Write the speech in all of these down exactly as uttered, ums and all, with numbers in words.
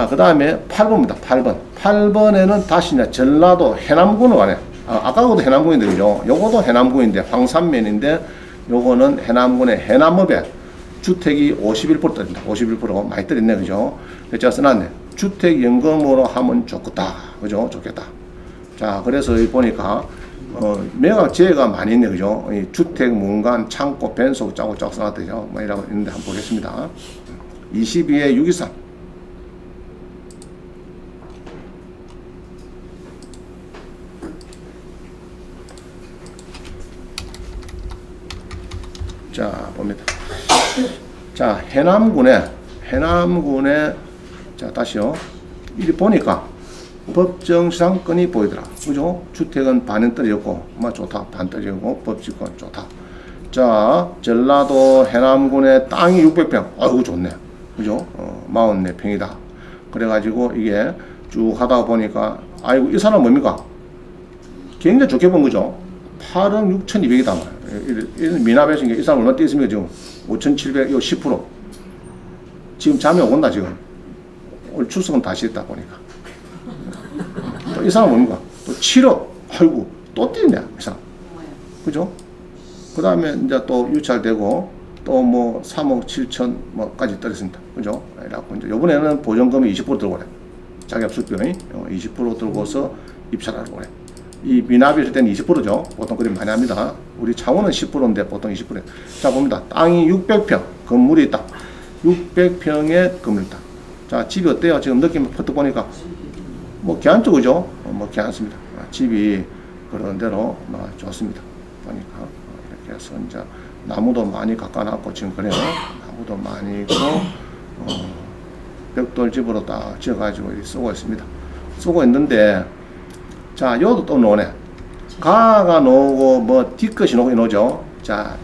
자, 그 다음에 팔 번입니다. 팔 번. 팔 번에는 다시 이제 전라도 해남군으로 가네. 아, 아까도 해남군인데, 그죠? 요거도 해남군인데, 황산면인데, 요거는 해남군의 해남읍에 주택이 오십일 퍼센트 떨어진다. 오십일 퍼센트 많이 떨어졌네, 그죠? 제가 써놨네. 주택연금으로 하면 좋겠다. 그죠? 좋겠다. 자, 그래서 여기 보니까, 어, 매각 재해가 많이 있네, 그죠? 이 주택, 문간, 창고, 변속, 짜고 짜고 써놨대죠. 뭐 이라고 있는데 한번 보겠습니다. 이십이에 육이삼. 자, 봅니다. 자, 해남군에, 해남군에, 자, 다시요. 이리 보니까, 법정시상권이 보이더라. 그죠? 주택은 반은 떨어졌고, 뭐 좋다. 반 떨어지고, 법지권 좋다. 자, 전라도 해남군의 땅이 육백 평. 아이고, 좋네. 그죠? 어, 사십사 평이다. 그래가지고, 이게 쭉 하다가 보니까, 아이고, 이 사람 뭡니까? 굉장히 좋게 본 거죠? 팔억 육천이백이다. 미납에서 이 사람 얼마 뛰었습니까? 지금 오천칠백, 이거 십 퍼센트. 지금 잠이 오건다, 지금. 올 출석은 다시 했다, 보니까. 또 이 사람 뭡니까? 또 칠억. 아이고, 또 뛰네, 이 사람. 그죠? 그 다음에 이제 또 유찰되고, 또 뭐 삼억 칠천 뭐까지 떨어졌습니다. 그죠? 이라고 이제 요번에는 보전금이 이십 퍼센트 들고 그래. 자기업 수표이 이십 퍼센트 들고서 입찰하려고 그래. 이 미납이 있을 때는 이십 퍼센트죠. 보통 그리 많이 합니다. 우리 창원은 십 퍼센트인데 보통 이십 퍼센트. 자, 봅니다. 땅이 육백 평, 건물이 있다. 육백 평의 건물이 있다. 자, 집이 어때요? 지금 느낌 퍼뜩 보니까. 뭐, 괜찮죠, 그죠? 어, 뭐, 괜찮습니다. 아, 집이 그런 대로 뭐, 좋습니다. 보니까. 어, 이렇게 해서 이제 나무도 많이 깎아놨고, 지금 그래요. 나무도 많이 있고, 어, 벽돌집으로 딱 지어가지고 쓰고 있습니다. 쓰고 있는데, 자, 요도 또 노네. 가가 노고, 뭐, 뒤끝이 노고, 노죠. 자,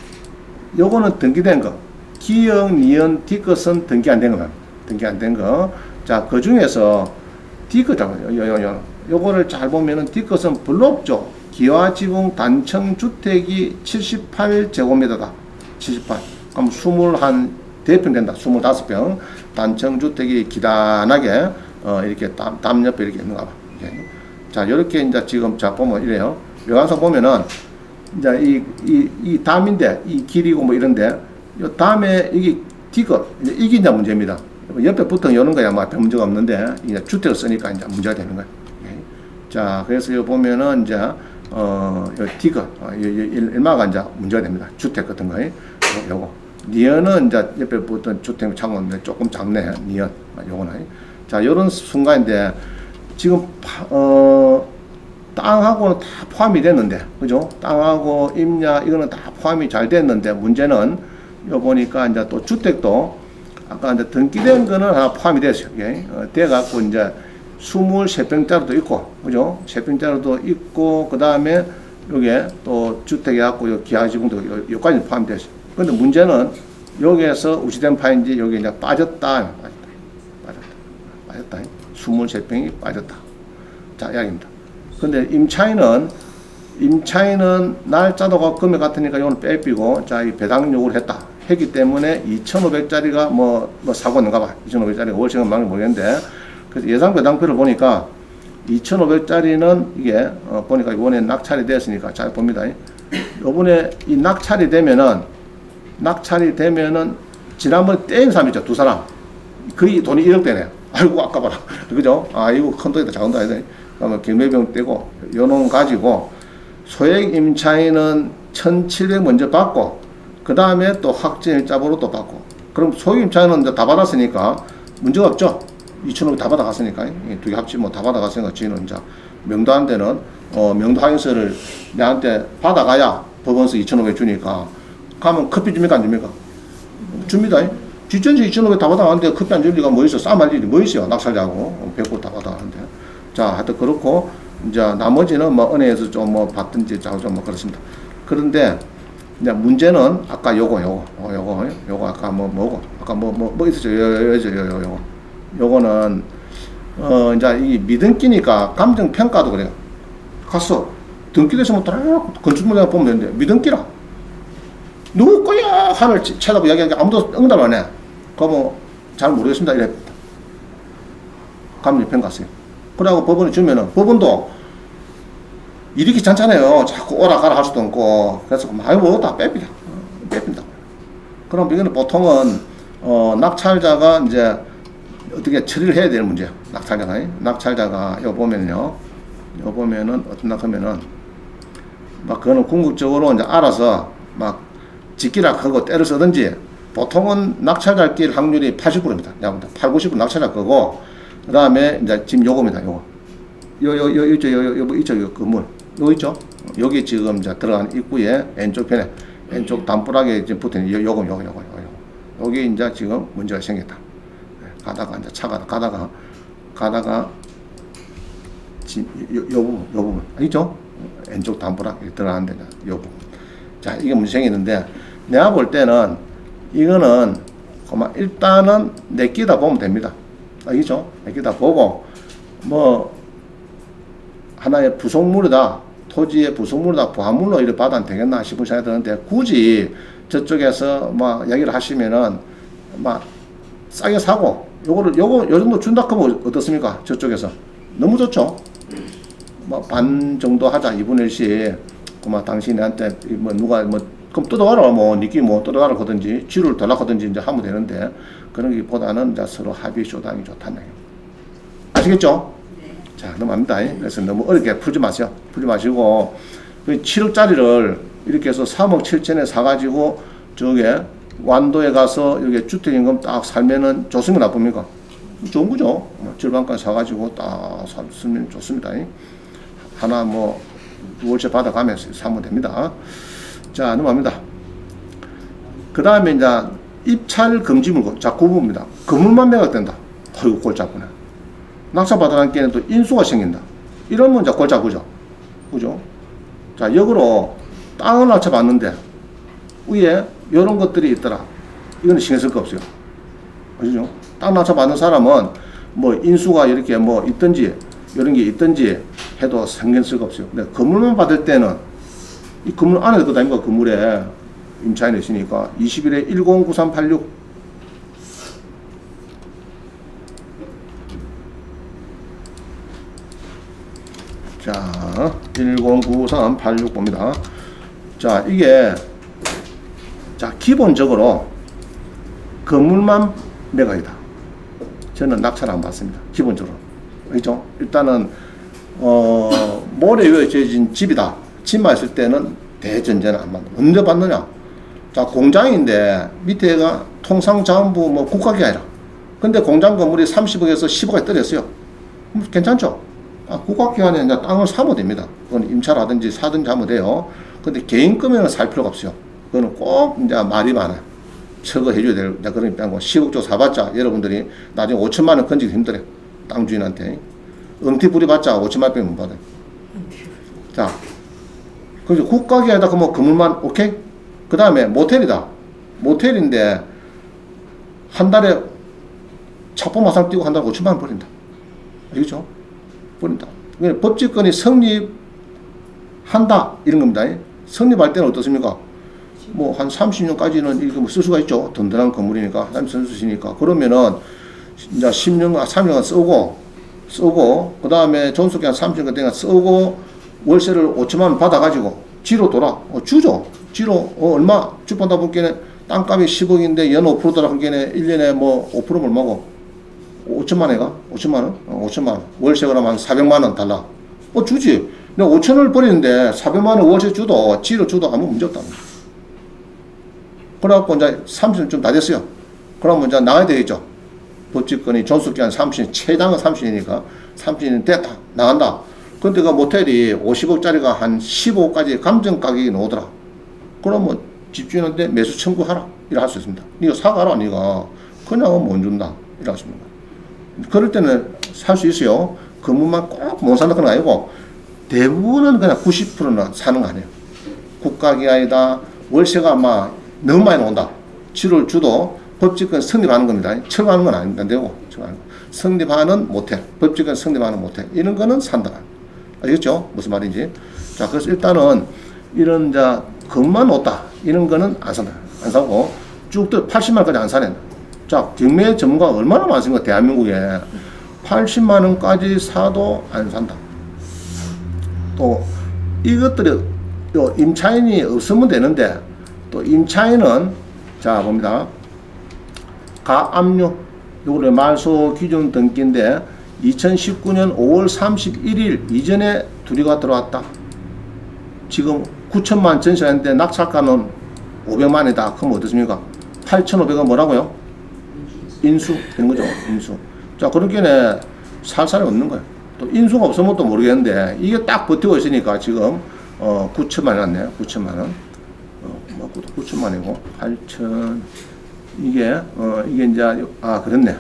요거는 등기된 거. 기역, 니은, 뒤끝은 등기 안 된 거만. 등기 안 된 거. 자, 그 중에서 뒤끝, 요, 요, 요. 요거를 잘 보면은 뒤끝은 별로 없죠. 기와지붕 단층주택이 칠십팔 제곱미터다. 칠십팔. 그럼 이십한 대평 된다. 이십오 평. 단층주택이 기단하게, 어, 이렇게 담, 담 옆에 이렇게 있는가 봐. 이렇게. 자, 요렇게 이제 지금 자, 보면 이래요. 외관상 보면은, 이제 이, 이, 이 담인데, 이 길이고 뭐 이런데, 요 다음에 이게 뒤끝, 이게 이제 문제입니다. 옆에 붙어 여는 거야, 뭐, 별 문제가 없는데, 이제 주택을 쓰니까 이제 문제가 되는 거야. 자, 그래서 요 보면은 이제, 어, 요 뒤끝, 어, 요, 요, 일마가 이제 문제가 됩니다. 주택 같은 거, 요거. 니은은 이제 옆에 붙은 주택 창고인데 조금 작네, 니은. 요거는. 자, 요런 순간인데, 지금, 어, 땅하고는 다 포함이 됐는데, 그죠? 땅하고 임야, 이거는 다 포함이 잘 됐는데, 문제는, 요 보니까 이제 또 주택도, 아까 이제 등기된 거는 하나 포함이 됐어요. 예? 어, 돼갖고 이제 이십삼 평짜리도 있고, 그죠? 세 평짜리도 있고, 그 다음에 요게 또 주택에 갖고 요 기하지붕도 요까지 포함이 됐어요. 근데 문제는 여기에서 우시된 파인지 여기 이제 빠졌다. 빠졌다. 빠졌다. 빠졌다. 이십삼 평이 빠졌다. 자, 이야기입니다. 근데 임차인은, 임차인은 날짜도 금액 같으니까 이거는 빼삐고, 자, 이 배당 요구를 했다. 했기 때문에 이천오백짜리가 뭐, 뭐 사고 있는가 봐. 이천오백짜리가 월세금 망이 모르겠는데. 그래서 예상 배당표를 보니까 이천오백짜리는 이게, 어, 보니까 이번에 낙찰이 됐으니까 잘 봅니다. 요번에 이 낙찰이 되면은, 낙찰이 되면은, 지난번에 떼인 사람 있죠. 두 사람. 거의 돈이 일억 되네. 아이고, 아까 봐라. 그죠? 아, 이거 큰 돈이다, 작은 돈이다. 그러면 경매병 떼고, 요 놈 가지고, 소액 임차인은 천칠백 먼저 받고, 그 다음에 또 확정일자보로 또 받고. 그럼 소액 임차인은 이제 다 받았으니까, 문제가 없죠? 이천오백 다 받아갔으니까. 두 개 합치면 다 받아갔으니까, 지는 이제 명도한테는, 어, 명도 확인서를 내한테 받아가야 법원서 이천오백 주니까, 가면 커피 줍니까, 안 줍니까? 줍니다. 뒷전지 이천오백 다 받아가는데 커피 안 줄 리가 뭐 있어? 싸움할 일이 뭐 있어요? 낙찰자고. 백 퍼센트 다 받아가는데. 자, 하여튼 그렇고, 이제 나머지는 뭐 은행에서 좀 뭐 받든지 자고 좀 뭐 그렇습니다. 그런데, 이제 문제는 아까 요거, 요거, 어, 요거, 요거 아까 뭐, 뭐고, 아까 뭐, 뭐, 뭐 있었죠? 요, 요, 요, 요, 요, 요거. 요거는, 어, 이제 이 미등기니까 감정평가도 그래요. 갔어. 등기대서 뭐, 건축물에 보면 되는데, 미등기라. 누구 거야? 하늘 쳐다보고 이야기하니까 아무도 응답 안 해. 그러면 잘 모르겠습니다. 이래. 감리평 갔어요. 그래갖고 법원에 주면은, 법원도 이렇게 잔잖아요. 자꾸 오라 가라 할 수도 없고. 그래서 많이 먹었다 뺍니다. 뺍니다. 그럼 이거는 보통은, 어, 낙찰자가 이제 어떻게 처리를 해야 되는 문제야. 낙찰자가. 낙찰자가, 요 보면요. 요 보면은, 어떤 낙하면은, 막 그거는 궁극적으로 이제 알아서 막 짓기라 하고 때를 쓰든지, 보통은 낙찰자 낄 확률이 팔십 퍼센트입니다. 팔, 구십 퍼센트 낙찰자 거고, 그 다음에 이제 지금 요겁니다. 요거. 요, 요, 요, 있죠. 요, 요, 요, 있죠. 요 건물. 요 있죠. 여기 지금 이제 들어간 입구에 왼쪽 편에, 왼쪽 담벼락에 지금 붙어 있는 요, 요거, 요거, 요거, 요거. 여기 이제 지금 문제가 생겼다. 가다가 이제 차가, 가다가, 가다가, 지금 요, 요 부분, 요 부분. 있죠? 왼쪽 담벼락에 들어가는 데가 요 부분. 자, 이게 문제 생기는데, 내가 볼 때는, 이거는, 그만 일단은 내끼다 보면 됩니다. 알겠죠? 내끼다 보고, 뭐, 하나의 부속물이다, 토지의 부속물이다, 부하물로 이렇게 받아도 되겠나 싶은 생각이 드는데, 굳이 저쪽에서 뭐, 얘기를 하시면은, 막, 싸게 사고, 요거를, 요거, 요 정도 준다 하면 어떻습니까? 저쪽에서. 너무 좋죠? 뭐, 반 정도 하자, 이분의 일씩. 그만 당신한테, 뭐, 누가, 뭐, 그럼 뜯어가라, 뭐, 니끼 뭐, 뜯어가라 하든지, 지를 달라 하든지 이제 하면 되는데, 그런 것보다는 이제 서로 합의 쇼당이 좋다는 얘기. 아시겠죠? 네. 자, 넘어갑니다. 그래서 너무 어렵게 풀지 마세요. 풀지 마시고, 칠억짜리를 이렇게 해서 삼억 칠천에 사가지고, 저게, 완도에 가서 여기 주택임금 딱 살면은 좋습니까? 나쁩니까? 좋은 거죠. 절반까지 사가지고 딱 살면 좋습니다. 하나 뭐, 월세 받아가면서 사면 됩니다. 자, 넘어갑니다. 그 다음에 이제 입찰 금지 물건. 자, 그 부분입니다. 건물만 매각된다. 어이구, 골치 아프네. 낙찰받으라는 게는 또 인수가 생긴다. 이러면 이제 골치 아프죠. 그죠? 자, 역으로 땅을 낙찰받는데 위에 이런 것들이 있더라. 이거는 신경 쓸 거 없어요. 아시죠? 땅 낙찰받는 사람은 뭐 인수가 이렇게 뭐 있든지 이런 게 있든지 해도 신경 쓸 거 없어요. 근데 건물만 받을 때는 이 건물 안에 그거 아닙니까? 건물에 임차인이 있으니까 이십일에 일공구삼팔육 자, 일공구삼팔육 봅니다. 자, 이게 자, 기본적으로 건물만 매각이다. 저는 낙찰 안 받습니다. 기본적으로. 그렇죠? 일단은 어, 모래 위에 지어진 집이다. 집만 있을 때는 대전제는 안 받는다. 언제 받느냐? 자, 공장인데 밑에가 통상자원부 뭐 국가기 아니라. 근데 공장 건물이 삼십억에서 십억에 떨어졌어요. 괜찮죠? 아, 국가기관에 이제 땅을 사면 됩니다. 그건 임차라든지 사든지 하면 돼요. 근데 개인 거면은 살 필요가 없어요. 그거는 꼭 이제 말이 많아요. 처거 해줘야 될, 그러니까 뭐 십억 조 사봤자 여러분들이 나중에 오천만 원 건지기 힘들어요. 땅 주인한테. 응티 부리봤자 오천만 원밖에 못 받아요. 자, 그래서 국가기관에다 그러면 건물만 오케이? 그 다음에 모텔이다. 모텔인데 한 달에 차포마상 띄고 한 달에 오천만 원 버린다. 알겠죠? 버린다. 법집권이 성립한다 이런 겁니다. 성립할 때는 어떻습니까? 뭐 한 삼십 년까지는 이거 뭐 쓸 수가 있죠. 든든한 건물이니까 삼십 년 쓰시니까. 그러면은 이제 십 년, 아, 삼 년간 쓰고 쓰고 그 다음에 존속기 한 삼십 년 동안 쓰고 월세를 오천만 원 받아가지고 지로 돌아. 어, 주죠. 지로 어, 얼마 주판다 보기에는 땅값이 십억인데 연 오 퍼센트 하기에는 일 년에 뭐 오 퍼센트 얼마고 오천만 원이가? 오천만 원? 어, 오천만 원. 월세 그러면 한 사백만 원 달라. 어, 주지. 내가 오천 원을 버리는데 사백만 원 월세 주도 지로 주도 아무 문제 없다. 그래갖고 이제 삼십 년 좀 다 됐어요. 그러면 이제 나가야 되겠죠. 법집권이 존속기한 삼십 년, 최장은 삼십 년이니까 삼십 년 됐다. 나간다. 근데 그 모텔이 오십억짜리가 한 십억까지 감정 가격이 나오더라. 그러면 집주인한테 매수 청구하라. 이래 할 수 있습니다. 니가 사가라, 니가. 그냥은 못 준다. 이래 하십니다. 그럴 때는 살 수 있어요. 건물만 꼭 못 산다 그런 거 아니고 대부분은 그냥 구십 퍼센트는 사는 거 아니에요. 국가기관이다. 월세가 아마 너무 많이 나온다. 지를 주도 법집권 성립하는 겁니다. 철거하는 건 아닙니다. 안 되고. 철거하는 거. 성립하는 모텔. 법집권 성립하는 모텔. 이런 거는 산다. 알겠죠? 무슨 말인지. 자, 그래서 일단은 이런 자 건만 없다. 이런 거는 안 산다. 안 사고 쭉 팔십만 원까지 안 사네. 자, 경매 전문가가 얼마나 많습니까? 대한민국에. 팔십만 원까지 사도 안 산다. 또 이것들이 요 임차인이 없으면 되는데 또 임차인은 자 봅니다. 가압류 요거를 말소 기준 등기인데 이천십구 년 오월 삼십일일 이전에 둘이가 들어왔다. 지금 구천만 전세했는데 낙찰가는 오백만이다. 그럼 어떻습니까? 팔천오백 원 뭐라고요? 인수 되는 거죠. 인수. 자 그렇게는 살 사람이 없는 거예요. 또 인수가 없으면 또 모르겠는데 이게 딱 버티고 있으니까 지금 어 구천만 원 났네요. 구천만 원. 어, 뭐 구천만 원이고 팔천 이게 어 이게 이제 아 그렇네.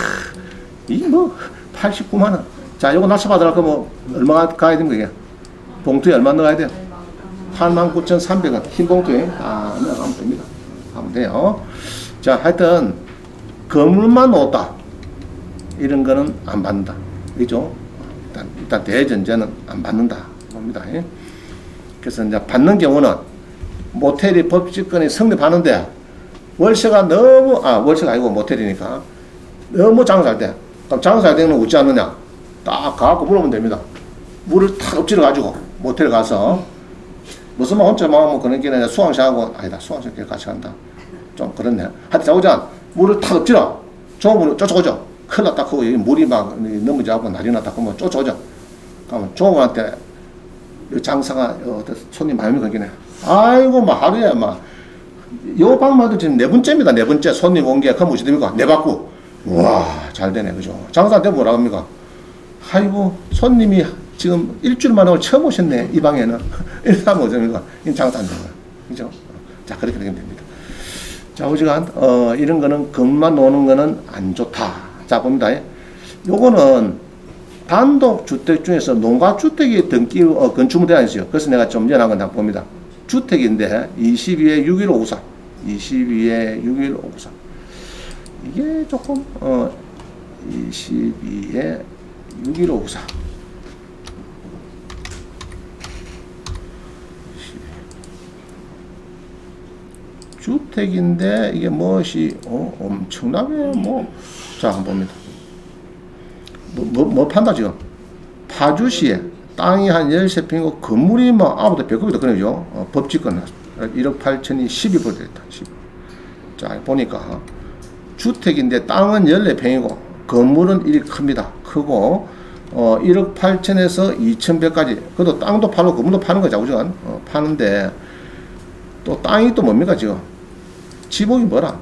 이게 뭐 팔십구만 원. 자 요거 낙찰 받으라고 뭐 얼마 가야 되는 거예요? 봉투에 얼마 넣어야 돼요? 팔만 구천삼백 원. 흰 봉투에 다 넣어가면 됩니다. 하면 돼요. 자 하여튼 건물만 넣었다. 이런 거는 안 받는다. 그죠? 일단, 일단 대전제는 안 받는다. 봅니다. 그래서 이제 받는 경우는 모텔이 법직권이 성립하는데 월세가 너무, 아, 월세가 아니고 모텔이니까 너무 장사할 때, 그럼 장사할 때는 웃지 않느냐? 딱 가갖고 물어보면 됩니다. 물을 탁 엎질러 가지고 모텔 가서 무슨 말 혼자 마음은 그런 게 아니라 수강생하고, 아니다, 수강생 같이 간다. 좀 그렇네. 하여튼 자고자 물을 탁 엎질러. 좋은 물을 쫓아오죠. 큰일 났다 하고 여기 물이 막 넘어지고 난리 났다 하면 쫓아오죠. 그러면 종업원한테 장사가 손님 많이 걸리네. 아이고 막 하루에 막 요 방마도 지금 네 번째입니다. 네 번째 손님 온 게 그럼 무엇이 됩니까? 네 받고 와 잘 되네 그죠. 장사한테 뭐라 합니까? 아이고 손님이 지금 일주일 만에 처음 오셨네 이 방에는. 이렇게 하면 어떻습니까? 이 장사 안 되는 거야. 그죠? 자 그렇게 되면 됩니다. 자 오지간 어 이런 거는 건만 노는 거는 안 좋다. 자 봅니다. 요거는 단독주택 중에서 농가주택이 등기 어, 건축물이 아니죠. 그래서 내가 좀 전에 한 건 다 봅니다. 주택인데 이십이에 육일오구사 이십이에 육일오구사 이게 조금 어 이십이에 육일오구사 주택인데 이게 무엇이 어, 엄청나게 뭐 자 한번 봅니다. 뭐, 뭐, 뭐 판다 지금 파주시에 땅이 한 십삼 평이고 건물이 뭐 아무도 백급이다 그러죠. 어, 법지권 일억 팔천이 십이 불 됐다. 십. 자 보니까 주택인데 땅은 십사 평이고 건물은 일이 큽니다. 크고 어, 일억 팔천에서 이천백까지 그래도 땅도 팔고 건물도 파는 거죠. 우선 어, 파는데 또 땅이 또 뭡니까 지금 지목이 뭐라?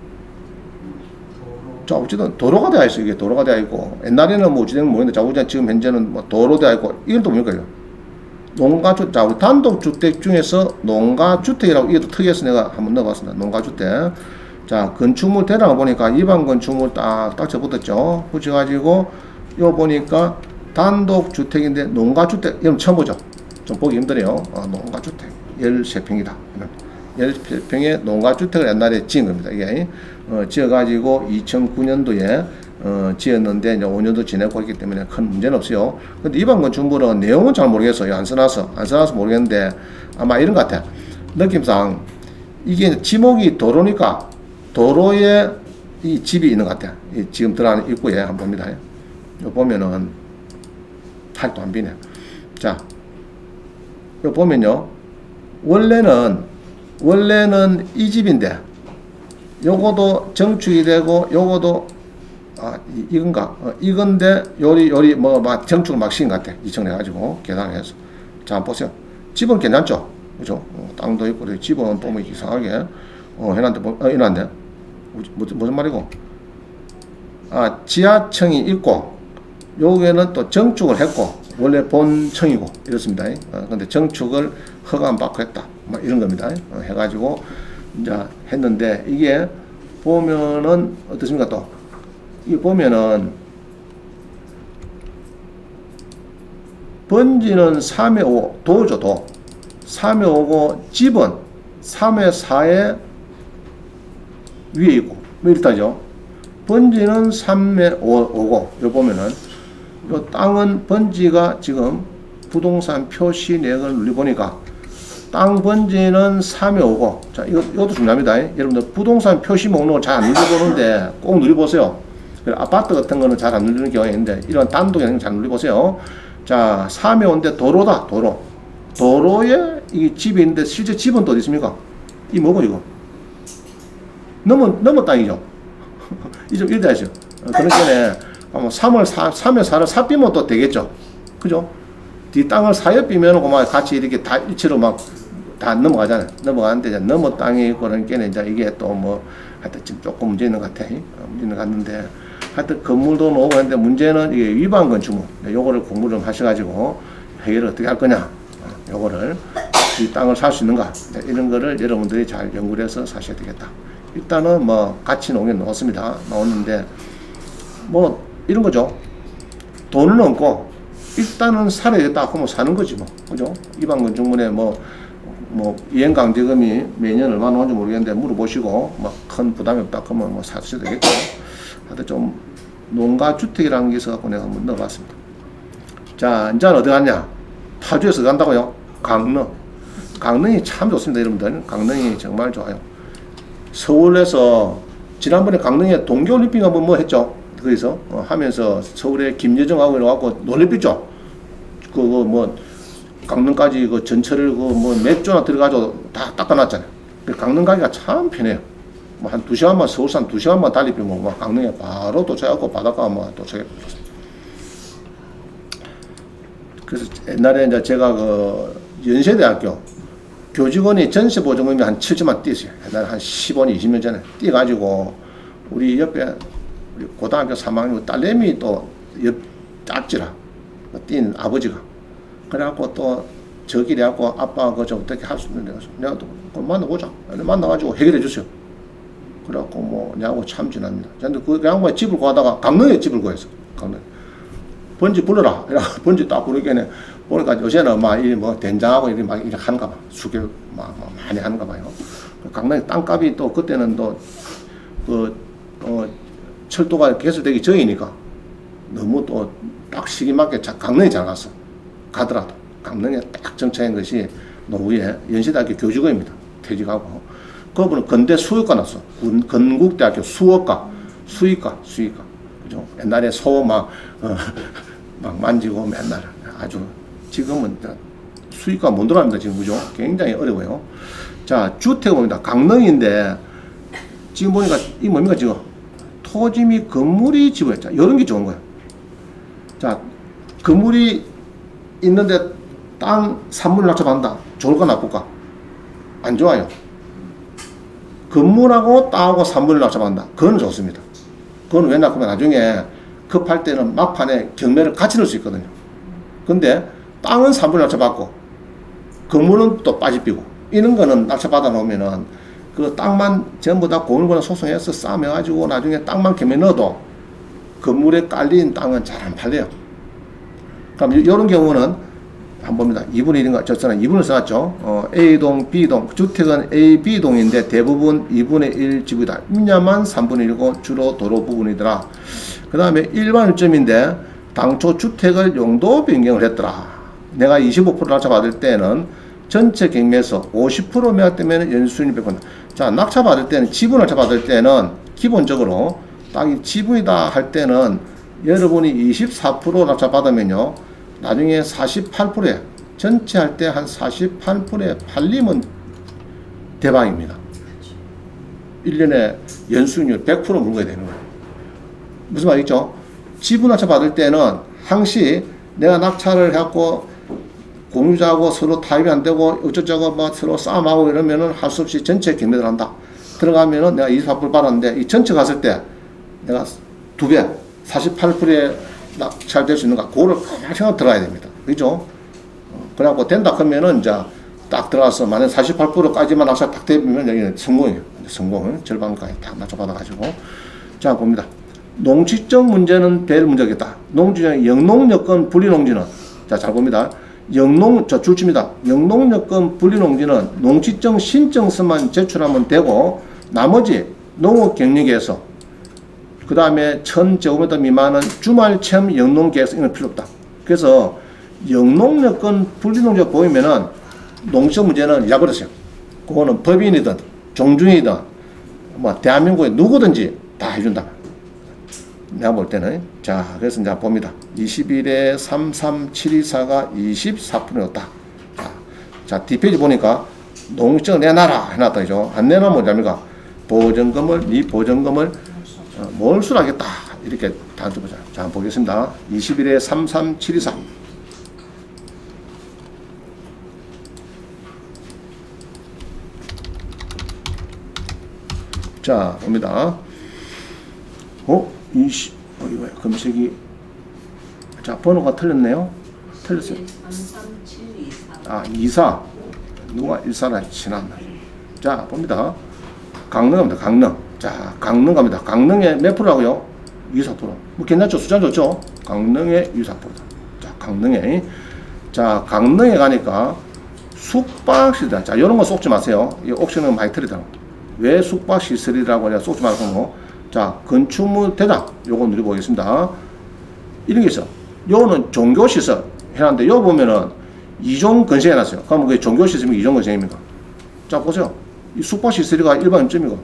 자, 어쨌든 도로가 되어 있어. 이게 도로가 되어 있고 옛날에는 뭐 어찌되면 모르겠는데 자, 우리가 지금 현재는 뭐 도로 되어 있고 이건 또 뭡니까? 농가주택. 자, 우리 단독주택 중에서 농가주택이라고 이게 또 특이해서 내가 한번 넣어봤습니다. 농가주택. 자, 건축물 대량을 보니까 일반 건축물 딱, 딱 접붙었죠. 붙여가지고 요 보니까 단독주택인데 농가주택. 이건 처음 보죠. 좀 보기 힘드네요. 어, 농가주택. 십삼 평이다. 십삼 평의 농가주택을 옛날에 지은 겁니다. 이게 어, 지어가지고 이천구 년도에 어, 지었는데 이제 오 년도 지내고 있기 때문에 큰 문제는 없어요. 근데 일반 건축물은 내용은 잘 모르겠어요. 안 써놔서 안 써놔서 모르겠는데 아마 이런 것 같아. 느낌상 이게 지목이 도로니까 도로에 이 집이 있는 것 같아. 이 지금 들어가는 입구에 한번 봅니다. 요 보면은 팔도 안 비네. 자, 요 보면요. 원래는 원래는 이 집인데 요거도 정축이 되고 요거도 아 이, 이건가 어, 이건데 요리 요리 뭐 막 정축을 막 시킨 것 같아. 이층 해가지고 계산해서 자 한번 보세요. 집은 괜찮죠, 그죠? 어, 땅도 있고 집은 보면 이상하게 어 해놨는데 뭐, 어, 해놨네. 무슨 무슨 말이고? 아 지하층이 있고 여기에는 또 정축을 했고 원래 본층이고 이렇습니다. 어, 근데 정축을 허가 안 받고 했다. 뭐 이런 겁니다. 어, 해가지고 이제 했는데 이게 보면은 어떻습니까 또? 이 보면은 번지는 삼에 오 도죠 도. 삼에 오고 집은 삼에 사에 위에 있고 뭐 이렇다죠. 번지는 삼에 오고 요 보면은 요 땅은 번지가 지금 부동산 표시 내역을 눌러보니까 땅 번지는 삼에 오고 자 이거, 이것도 중요합니다. 여러분들 부동산 표시 목록을 잘 안 눌러보는데 꼭 눌러보세요. 아파트 같은 거는 잘 안 눌리는 경우가 있는데 이런 단독에는 잘 눌려보세요. 자, 삼에 온데 도로다. 도로. 도로에 이 집이 있는데 실제 집은 또 어디 있습니까? 이 뭐고 이거? 넘은, 넘은 땅이죠. 이 좀 이래야죠. 그러니까 삼을 사, 삼에 사를 삽비면 또 되겠죠. 그죠? 뒤 땅을 사에 비면 그만 같이 이렇게 다 일치로 막 다 넘어가잖아요. 넘어가는데 이제 넘어 땅이 있고 그러니까 이제 이게 또 뭐 하여튼 지금 조금 문제 있는 것 같아. 문제 있는 것 같는데 하여튼 건물도 나오고 하는데 문제는 이게 위반 건축물. 요거를 공부를 좀 하셔가지고 해결을 어떻게 할 거냐. 요거를 이 땅을 살 수 있는가. 이런 거를 여러분들이 잘 연구를 해서 사셔야 되겠다. 일단은 뭐 같이 나오게 나왔습니다. 나왔는데 뭐 이런 거죠. 돈은 없고 일단은 살아야겠다 하면 사는 거지 뭐. 그죠? 위반 건축물에 뭐 뭐 이행강제금이 매년 얼마 나오는지 모르겠는데 물어보시고 뭐 큰 부담이 없다 그러면 뭐 사셔도 되겠고 하여튼 좀 농가주택이라는 게 있어갖고 내가 한번 넣어봤습니다. 자, 이제는 어디 갔냐? 파주에서 간다고요? 강릉. 강릉이 참 좋습니다, 여러분들. 강릉이 정말 좋아요. 서울에서 지난번에 강릉에 동계올림픽 한번 뭐 했죠? 거기서 어, 하면서 서울에 김여정하고 이래갖고 놀래켰죠? 그거 뭐 강릉까지 그 전철을 그 뭐 몇 조나 들어가지고 다 닦아놨잖아요. 강릉 가기가 참 편해요. 뭐 한 두 시간만 서울산 두 시간만 달리면 뭐 강릉에 바로 도착하고 바닷가 뭐 도착했고. 그래서 옛날에 이제 제가 그 연세대학교 교직원이 전세 보증금이 한 칠 점만 뛰었어요. 옛날에 한 십오 년, 이십 년 전에 뛰어가지고 우리 옆에 우리 고등학교 삼 학년 딸내미 또 옆 짝지라 뛴 아버지가 그래갖고 또 저길에 갖고 아빠 그저 어떻게 할 수 있는데 내가 또 만나보자. 만나가지고 해결해 주세요. 그래갖고 뭐 내하고 참 지납니다. 근데 그 양반이 집을 구하다가 강릉에 집을 구했어. 강릉. 번지 불러라. 이래갖고 번지 딱 부르겠네. 보니까 요새는 막 이 뭐 된장하고 이렇게 막 이렇게 하는가 봐. 수교 막, 막 많이 하는가 봐요. 강릉 땅값이 또 그때는 또 그 어, 철도가 개설되기 전이니까 너무 또 딱 시기 맞게 강릉이 잘 갔어. 가더라도 강릉에 딱 정착한 것이 노후에 연세대학교 교직원입니다. 퇴직하고 그분은 건대 수의과 났어. 건국대학교 수어과 수의과 수의과 그죠? 옛날에 소 막 어, 막 만지고 맨날 아주 지금은 수의과 못 들어갑니다. 지금 그죠? 굉장히 어려워요. 자, 주택 봅니다. 강릉인데 지금 보니까 이 뭡니까 지금 토지 및 건물이 지부했자 이런 게 좋은 거예요. 자, 건물이 있는데 땅 삼 분을 낙찰받는다. 좋을까 나쁠까? 안 좋아요. 건물하고 땅하고 삼 분을 낙찰받는다. 그건 좋습니다. 그건 왜 낙하면 나중에 급할 때는 막판에 경매를 같이 넣을 수 있거든요. 근데 땅은 삼 분을 낙찰받고 건물은 또 빠지삐고 이런 거는 낙찰받아 놓으면은 그 땅만 전부 다 고물권을 소송해서 싸매가지고 나중에 땅만 경매 넣어도 건물에 깔린 땅은 잘 안 팔려요. 그럼 이런 경우는 한번 봅니다. 이분의 일인가? 저서는 이분을 써놨죠. 어, A동, B동. 주택은 A, B동인데 대부분 이분의 일 지구이다. 임야만 삼분의 일이고 주로 도로 부분이더라. 그 다음에 일반 일점인데 당초 주택을 용도 변경을 했더라. 내가 이십오 퍼센트 낙찰받을 때는 전체 경매에서 오십 퍼센트 매각되면 연수인이 백 퍼센트. 자, 낙찰받을 때는 지분 낙찰받을 때는 기본적으로 땅이 지분이다 할 때는 여러분이 이십사 퍼센트 낙찰받으면요. 나중에 사십팔 퍼센트에 전체 할 때 한 사십팔 퍼센트에 팔리면 대박입니다. 일 년에 연수익률 백 퍼센트 물어야 되는 거예요. 무슨 말이죠? 지분 낙찰 받을 때는 항시 내가 낙찰을 해갖고 공유자하고 서로 타협이 안 되고 어쩌저쩌고 막 서로 싸움하고 이러면은 할 수 없이 전체 경매를 한다. 들어가면은 내가 이십사 퍼센트 받았는데 이 전체 갔을 때 내가 두 배, 사십팔 퍼센트에 낙찰될 수 있는가? 그거를 생각 들어가야 됩니다. 그죠? 어, 그래갖고 된다 하면은 이제 딱 들어가서 만약 사십팔 퍼센트까지만 낙찰 딱 되면 여기는 성공이에요. 성공은 절반까지 딱 낙찰받아가지고. 자, 봅니다. 농지적 문제는 별 문제겠다. 농지적 영농여건 분리농지는 자, 잘 봅니다. 영농, 저 줄칩니다. 영농여건 분리농지는 농지적 신청서만 제출하면 되고 나머지 농업 경력에서 그 다음에 천 제곱미터 미만은 주말 체험 영농 계획서 이런 필요 없다. 그래서 영농여건 분리농지가 보이면은 농지적 문제는 잊어버렸어요. 그거는 법인이든 종중이든 뭐 대한민국에 누구든지 다 해준다. 내가 볼 때는. 자, 그래서 이제 봅니다. 이십일에 삼삼칠이사가 이십사 퍼센트였다. 자, 자, 뒷페이지 보니까 농지증 내놔라 해놨다. 그죠? 안 내놔면 뭐냐니까 보전금을, 이 보전금을 어, 몰수하겠다. 이렇게 단수보자. 자, 보겠습니다. 이십일에 삼삼칠이사. 자, 봅니다. 어? 이십, 어, 이거 검색이. 자, 번호가 틀렸네요. 틀렸어요. 아, 이사. 누가 일사라 지났나. 자, 봅니다. 강릉 갑니다. 강릉. 자, 강릉 갑니다. 강릉에 몇 프로라고요? 이십사 퍼센트. 뭐 괜찮죠? 숫자 좋죠? 강릉에 이십사 퍼센트. 자, 강릉에. 자, 강릉에 가니까 숙박시설. 자, 이런 거 쏙지 마세요. 이 옥션은 많이 틀리다. 왜 숙박시설이라고 해야 쏙지 말고. 자, 건축물 대장. 요거 누려보겠습니다. 이런 게 있어. 요거는 종교시설 해놨는데, 요 보면은 이종 건설해놨어요. 그러면 그게 종교시설입니까? 이종 건설입니까? 자, 보세요. 이 숙박시설이가 일반 점이고.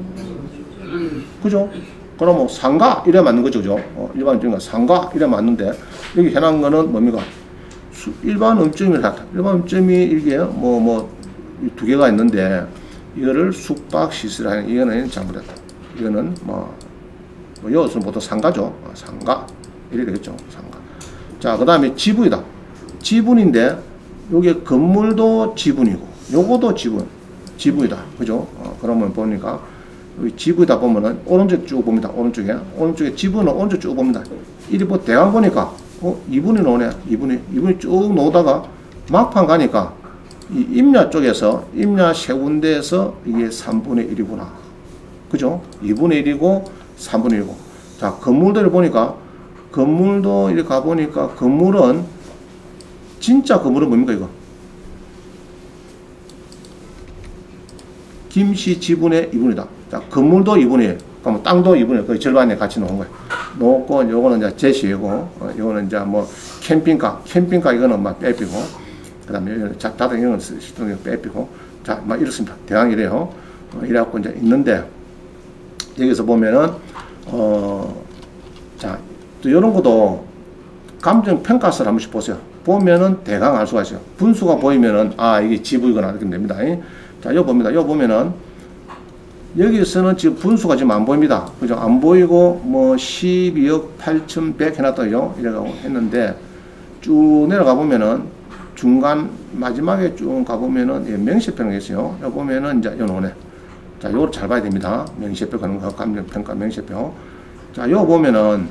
그죠? 그럼 뭐 상가 이래 맞는 거죠, 그죠? 어, 일반 음점이가 상가 이래 맞는데 여기 해놓은 거는 뭡니까? 수, 일반 음점이 다 일반 음점이 이게 뭐 뭐 두 개가 있는데 이거를 숙박시설 하는 이거는 잘못했다. 이거는 뭐, 뭐 여기서는 보통 상가죠. 어, 상가 이래 되겠죠, 상가. 자, 그 다음에 지분이다. 지분인데 여기 건물도 지분이고 요거도 지분, 지분이다, 그죠? 어, 그러면 보니까. 여기 지부다 보면은 오른쪽 쭉 봅니다. 오른쪽에 오른쪽에 지부는 오른쪽 쭉 봅니다. 이리 뭐 대강 보니까 어 이분이 나오네. 이분이 이분이 쭉 나오다가 막판 가니까 이 임야 쪽에서 임야 세 군데에서 이게 삼분의 일이구나. 그죠? 이분의 일이고 삼분의 일이고. 자, 건물들을 보니까 건물도 이렇게 가 보니까 건물은 진짜 건물은 뭡니까 이거? 김씨 지분의 이분이다. 자, 건물도 이분이에요. 그럼 땅도 이분이에요. 거의 절반에 같이 놓은 거예요. 놓고, 요거는 이제 제시이고, 어, 요거는 이제 뭐, 캠핑카, 캠핑카 이거는 막 빼피고, 그 다음에 자다들 이런 거 빼피고, 자, 막 이렇습니다. 대강 이래요. 어, 이래갖고 이제 있는데, 여기서 보면은, 어, 자, 또 요런 것도 감정 평가서를 한 번씩 보세요. 보면은 대강 알 수가 있어요. 분수가 보이면은, 아, 이게 지부이거나 이렇게 됩니다. 자, 요 봅니다. 요 보면은, 여기서는 지금 분수가 지금 안 보입니다. 그죠? 안 보이고, 뭐, 십이억 팔천백 해놨다요. 이래가고 했는데, 쭉 내려가 보면은, 중간, 마지막에 쭉 가보면은, 예, 명시표가 있어요. 여기 보면은, 이제, 요 노네. 자, 요걸 잘 봐야 됩니다. 명시표 가는 거, 감정평가 명시표. 자, 요 보면은,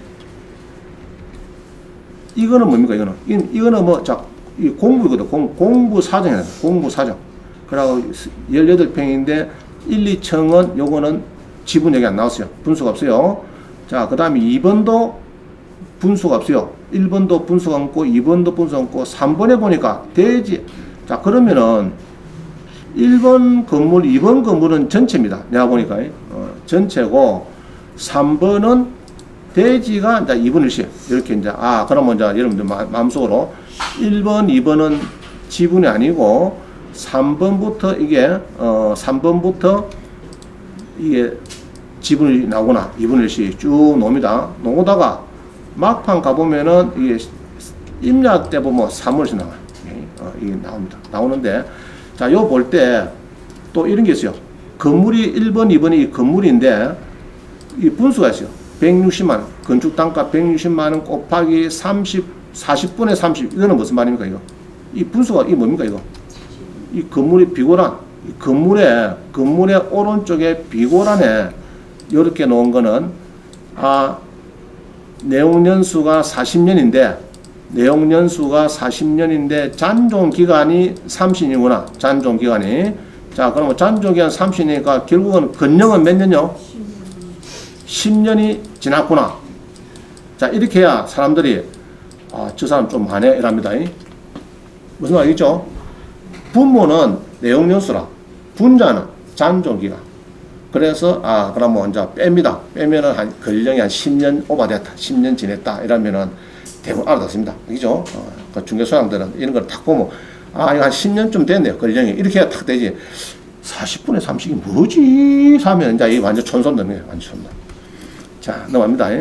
이거는 뭡니까, 이거는? 이, 이거는 뭐, 자, 이 공부이거든. 공, 공부 사정이야. 공부 사정. 그러고 십팔 평인데 일, 이 층은 요거는 지분 여기 안 나왔어요. 분수가 없어요. 자, 그 다음에 이 번도 분수가 없어요. 일 번도 분수가 없고 이 번도 분수가 없고 삼 번에 보니까 대지. 자, 그러면은 일 번 건물, 이 번 건물은 전체입니다. 내가 보니까 어, 전체고 삼 번은 대지가 이제 이분의 일. 이렇게 이제 아 그러면 이제 여러분들 마음속으로 일 번, 이 번은 지분이 아니고 삼 번부터 이게 어 삼 번부터 이게 지분이 나오구나. 이분의 일씩 쭉 나옵니다. 나오다가 막판 가보면은 이게 임야 때 보면 삼 월씩 나와요. 어, 이게 나옵니다. 나오는데 자, 요 볼 때 또 이런 게 있어요. 건물이 일 번, 이 번이 건물인데 이 분수가 있어요. 백육십만 원. 건축 단가 백육십만 원 곱하기 삼십, 사십 분의 삼십. 이거는 무슨 말입니까, 이거? 이 분수가 이게 뭡니까, 이거? 이 건물이 비고란, 이 건물의, 건물의 오른쪽에 비고란에 이렇게 놓은 거는, 아, 내용연수가 사십 년인데, 내용연수가 사십 년인데, 잔존기간이 삼십 년이구나. 잔존기간이. 자, 그러면 잔존기간 삼십 년이니까 결국은 건령은 몇 년요? 십 년이 지났구나. 자, 이렇게 해야 사람들이, 아, 저 사람 좀 많네, 이랍니다. 무슨 말이겠죠? 분모는 내용연수라, 분자는 잔존기간. 그래서, 아, 그러면 이제 뺍니다. 빼면은 한, 건령이 한 십 년 오버됐다. 십 년 지냈다. 이러면은 대부분 알아듣습니다. 그죠? 어, 그 중개소장들은 이런 걸 탁 보면, 아, 이거 한 십 년쯤 됐네요. 건령이. 이렇게 해야 탁 되지. 사십 분의 삼십이 뭐지? 하면 이제 이게 완전 촌손 되네. 완전 촌손. 자, 넘어갑니다.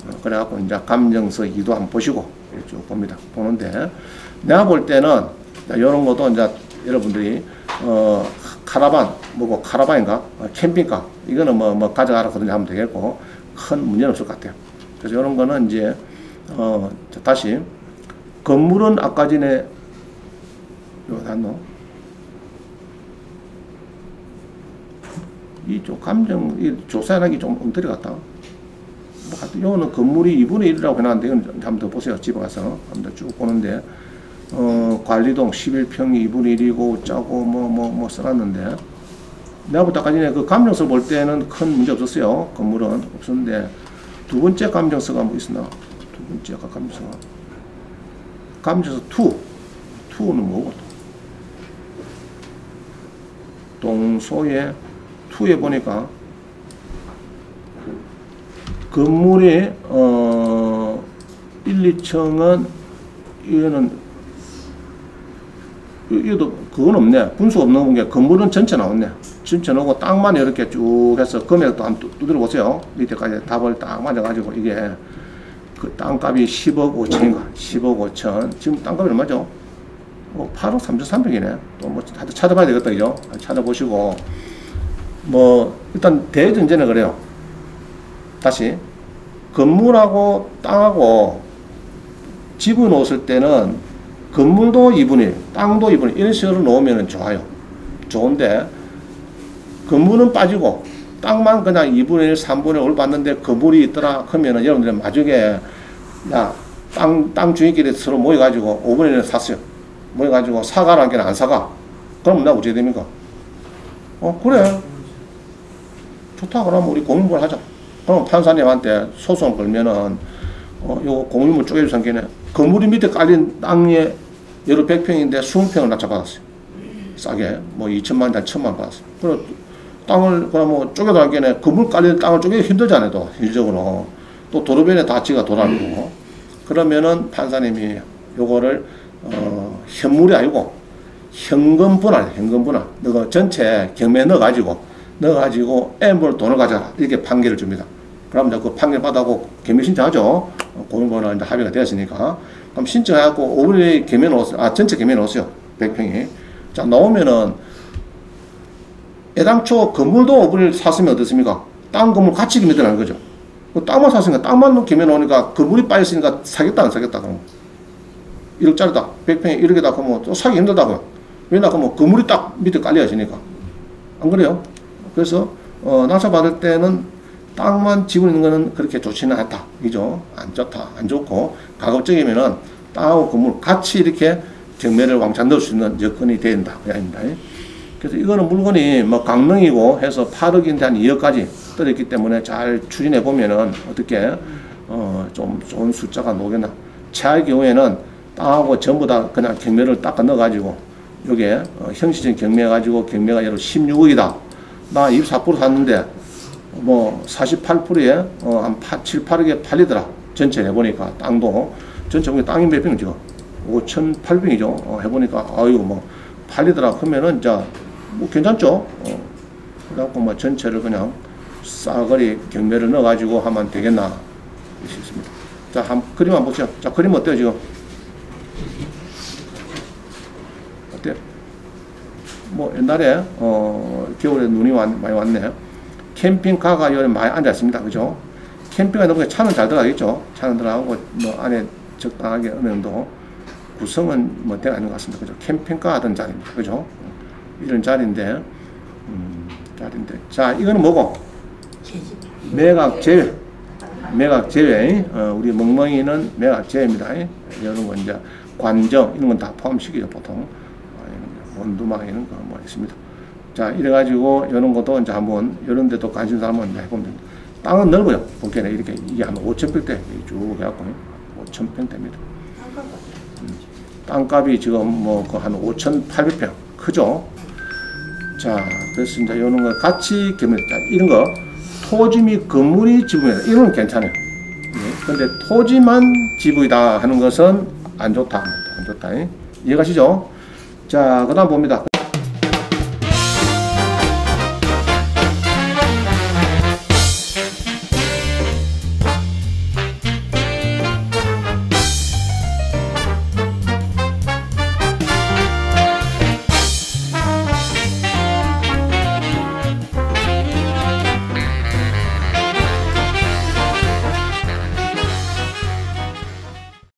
어, 그래갖고 이제 감정서 이도 한번 보시고 쭉 봅니다. 보는데 내가 볼 때는 이런 것도 이제 여러분들이 어, 카라반 뭐고 카라반인가 어, 캠핑카 이거는 뭐, 뭐 가져가라 그러냐 하면 되겠고 큰 문제는 없을 것 같아요. 그래서 이런 거는 이제 어, 다시 건물은 아까 전에 요 단노 이쪽 감정 이 조사하기 좀 엉터리 같다. 뭐 하여튼 요거는 건물이 이분의 일이라고 해놨는데 이건 한번 더 보세요. 집에 가서 한번 더 쭉 보는데 어, 관리동 십일 평이 이분의 일이고 짜고 뭐 뭐 뭐 써놨는데 내가 볼 때까지 그 감정서 볼 때는 큰 문제 없었어요. 건물은 없었는데 두 번째 감정서가 뭐 있었나? 두 번째 감정서가 감정서 투 투는 뭐고? 동소의 투에 보니까 건물이 어 일, 이 층은 이거는 이것도 그건 없네. 분수 없는 게 건물은 전체 나왔네. 전체 나오고 땅만 이렇게 쭉 해서 금액도 한번 두드려 보세요. 밑에까지 답을 딱 맞아가지고 이게 그 땅값이 십억 오천인가 십억 오천 지금 땅값이 얼마죠? 뭐 팔억 삼천삼백이네. 또 뭐 찾아봐야 되겠다 그죠? 찾아보시고 뭐 일단 대전제는 그래요. 다시 건물하고 땅하고 집을 놓았을 때는 건물도 이분의 일, 땅도 이분의 일 이런 식으로 놓으면 좋아요. 좋은데 건물은 빠지고 땅만 그냥 이분의 일, 삼분의 오를 받는데 건물이 있더라 그러면은 여러분들은 나중에 야, 땅, 땅 주인끼리 서로 모여가지고 오분의 일을 샀어요. 모여가지고 사가라는 게 안 사가. 그럼 나 어떻게 됩니까? 어, 그래. 좋다. 그러면 우리 공유물 하자. 그럼 판사님한테 소송 걸면은, 어, 요 공유물 쪼개주선 게네. 건물이 밑에 깔린 땅에 여러 백 평인데 이십 평을 낙찰받았어요. 싸게. 뭐 이천만 원, 천만 원 받았어요. 그래, 땅을, 그럼 뭐 쪼개달라는 게네. 건물 깔린 땅을 쪼개기 힘들잖아요, 또. 일적으로. 또 도로변에 다 지가 돌아가고. 그러면은 판사님이 요거를, 어, 현물이 아니고, 현금 분할, 현금 분할. 너가 전체 경매에 넣어가지고, 넣어가지고 M을 돈을 가져라. 이렇게 판결을 줍니다. 그럼 이제 그 판결 받아고 경매 신청하죠. 고용권을 이제 합의가 되었으니까. 그럼 신청해갖고 오분의 일 경매 넣었어요. 아, 전체 경매 넣었어요. 백 평이. 자, 나오면은, 애당초 건물도 오분의 일 샀으면 어떻습니까? 땅 건물 같이 경매 들어가는 거죠. 그 땅만 샀으니까 땅만 경매 넣으니까 건물이 빠졌으니까 사겠다, 안 사겠다, 그럼. 일억짜리다. 백 평에 일억에다 그러면 또 사기 힘들다고요. 왜냐, 그러면 건물이 딱 밑에 깔려야지니까. 안 그래요? 그래서, 어, 낙찰 받을 때는 땅만 지분 있는 거는 그렇게 좋지는 않다. 그죠? 안 좋다. 안 좋고, 가급적이면은 땅하고 건물 같이 이렇게 경매를 왕창 넣을 수 있는 여건이 된다. 그 아닙니다. 그래서 이거는 물건이 뭐 강릉이고 해서 팔억인데 한 이억까지 떨어졌기 때문에 잘 추진해 보면은 어떻게, 어, 좀 좋은 숫자가 나오겠나. 최악의 경우에는 땅하고 전부 다 그냥 경매를 닦아 넣어가지고, 요게, 어, 형식적인 경매해가지고 경매가 예를 십육억이다. 나 이십사 퍼센트 샀는데, 뭐, 사십팔 퍼센트에, 어, 한 팔, 칠, 팔억에 팔리더라. 전체 해보니까, 땅도. 전체 보니까 땅이 몇 평이죠? 오천팔백 평이죠? 어, 해보니까, 아이고, 뭐, 팔리더라. 그러면은, 자, 뭐, 괜찮죠? 어, 그래갖고, 뭐, 전체를 그냥 싸그리 경매를 넣어가지고 하면 되겠나. 싶습니다. 자, 한, 그림 한번 보시죠. 자, 그림 어때요, 지금? 어때요? 뭐 옛날에 어 겨울에 눈이 왔, 많이 왔네. 캠핑카가 여기 많이 앉아 있습니다. 그죠? 캠핑카 너무 차는 잘 들어가겠죠. 차는 들어가고 뭐 안에 적당하게 어느 정도 구성은 뭐 되어 있는 것 같습니다. 그죠? 캠핑카 하던 자리입니다. 그죠? 이런 자리인데 음, 자리인데 자 이거는 뭐고? 매각 제외. 매각 제외. 어, 우리 멍멍이는 매각 제외입니다. 이런 건 이제 관정 이런 건 다 포함시키죠 보통. 원두막에는 그뭐 있습니다. 자, 이래가지고, 이런 것도 이제 한번, 이런 데도 관심 사람은 해보면 됩니다. 땅은 넓어요. 보기에는 이렇게, 이게 한 오천 평대 쭉 해갖고, 오천 평대입니다. 음, 땅값이 지금 뭐, 그 한 오천팔백 평. 크죠? 자, 그래서 이제 이런 거 같이 겸해, 자, 이런 거, 토지 및 건물이 지분이다. 이런 건 괜찮아요. 네. 근데 토지만 지분이다 하는 것은 안 좋다. 안 좋다. 이해가시죠? 자, 그 다음 봅니다.